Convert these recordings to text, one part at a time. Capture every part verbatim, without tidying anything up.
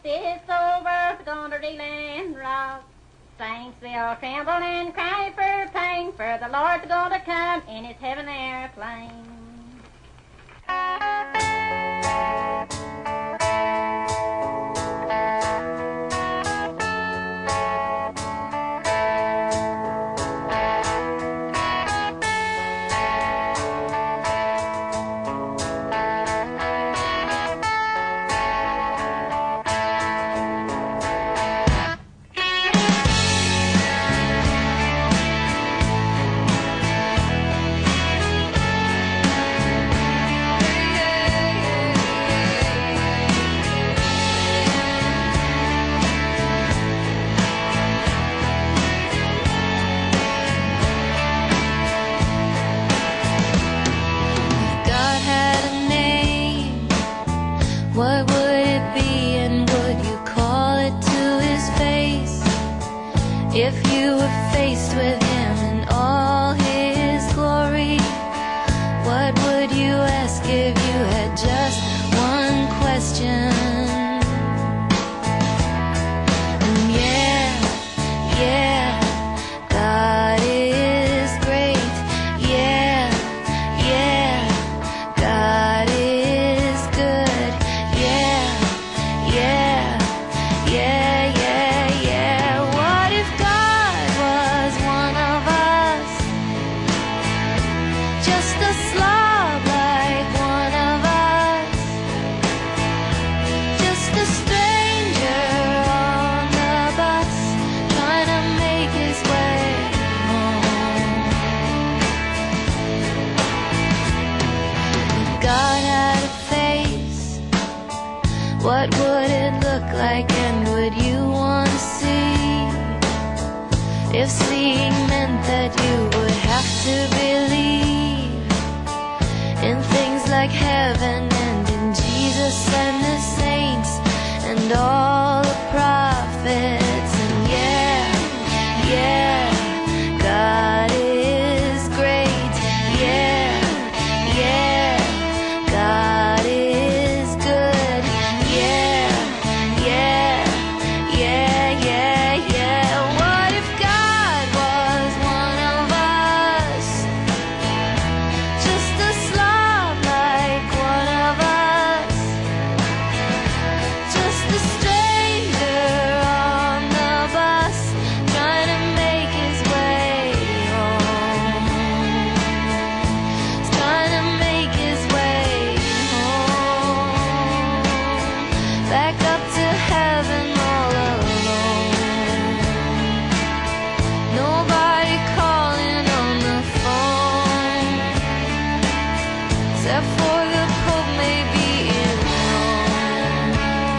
This old world's gonna reel and rock. Saints will tremble and cry for pain, for the Lord's gonna come in his heaven airplane. What would it be, and would you call it to his face? If you were faced with him in all his glory, what would you ask if you had just one question? And yeah, yeah, God is great. Yeah, yeah, God is good. Yeah, yeah, yeah, yeah, yeah. What if God was one of us? Just a slob like one of us. Just a stranger on the bus, trying to make his way home. If God had a face, what would it look like, and would you want to see? If seeing meant that you would have to believe in things like heaven and in Jesus and the saints and all the prophets. And yeah, yeah, God is great. Yeah, yeah, God is good. Yeah, yeah, yeah, yeah, yeah. What if God was one of us? Just a slob like one of us. Just a stranger on the bus, trying to make his way home. He's trying to make his way home. Back up to heaven all alone. Nobody calling on the phone, except for the Pope maybe in Rome.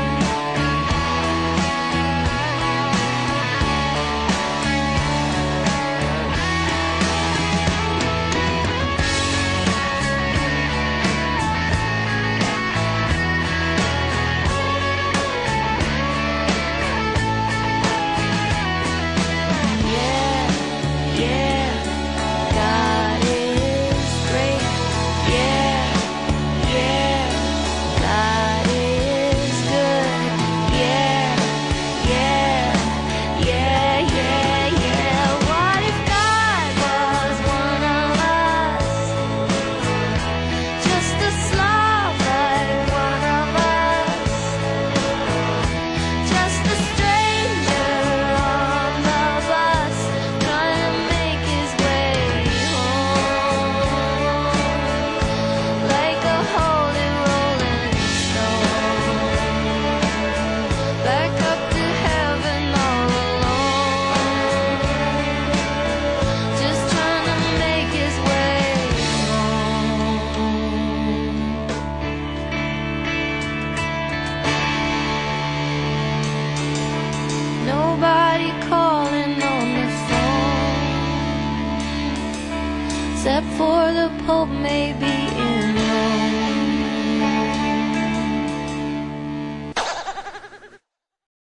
Yeah, yeah, God is great. Yeah, yeah, God is good. Yeah, yeah, yeah, yeah, yeah. What if God was one of us? Just a slob like one of us. Just a stranger on the bus, trying to make his way home. Like a holy rolling stone, back up to heaven all alone. Just trying to make his way home. Nobody calling on the phone, except for the Pope maybe in